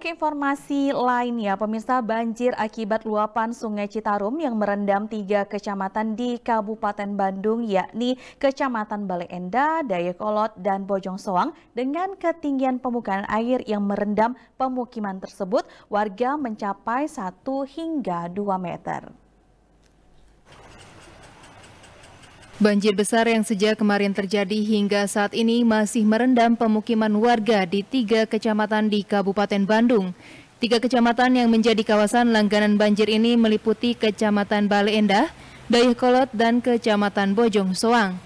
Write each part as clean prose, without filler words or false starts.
Ke informasi lainnya, pemirsa, banjir akibat luapan Sungai Citarum yang merendam 3 kecamatan di Kabupaten Bandung, yakni Kecamatan Bale Endah, Dayakolot, dan Bojong Soang. Dengan ketinggian permukaan air yang merendam pemukiman tersebut, warga mencapai 1 hingga 2 meter. Banjir besar yang sejak kemarin terjadi hingga saat ini masih merendam pemukiman warga di 3 kecamatan di Kabupaten Bandung. 3 kecamatan yang menjadi kawasan langganan banjir ini meliputi Kecamatan Bale Endah, Dayakolot, dan Kecamatan Bojong Soang.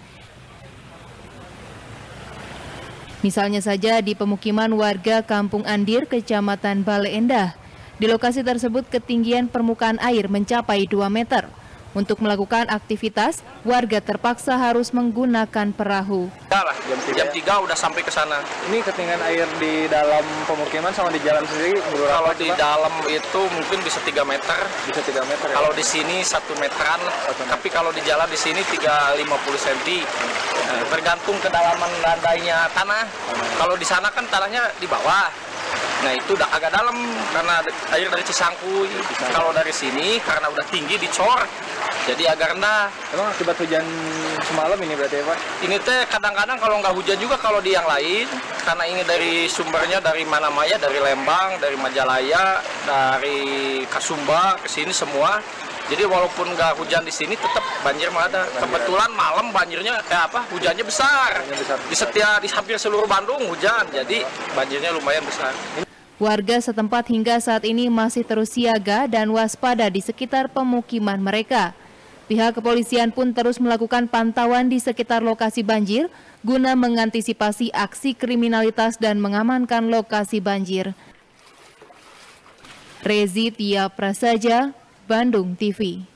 Misalnya saja di pemukiman warga Kampung Andir, Kecamatan Bale Endah. Di lokasi tersebut ketinggian permukaan air mencapai 2 meter. Untuk melakukan aktivitas, warga terpaksa harus menggunakan perahu. Jam 3 udah sampai ke sana. Ini ketinggian air di dalam pemukiman sama di jalan sendiri? Kalau di dalam itu mungkin bisa 3 meter. Bisa 3 meter ya? Kalau di sini 1 meteran, tapi kalau di jalan di sini 350 cm. Bergantung kedalaman landainya tanah. Kalau di sana kan tanahnya di bawah. Nah itu udah agak dalam karena air dari Cisangkuy. Kalau dari sini karena udah tinggi dicor, jadi agak rendah. Emang akibat hujan semalam ini berarti ya Pak? Ini teh kadang-kadang kalau nggak hujan juga kalau di yang lain, karena ini dari sumbernya dari mana-mana, dari Lembang, dari Majalaya, dari Kasumba ke sini semua. Jadi walaupun nggak hujan di sini tetap banjir mah ada. Kebetulan malam banjirnya hujannya besar. Di hampir seluruh Bandung hujan, jadi banjirnya lumayan besar. Warga setempat hingga saat ini masih terus siaga dan waspada di sekitar pemukiman mereka. Pihak kepolisian pun terus melakukan pantauan di sekitar lokasi banjir guna mengantisipasi aksi kriminalitas dan mengamankan lokasi banjir. Rezi Tia Prasaja, Bandung TV.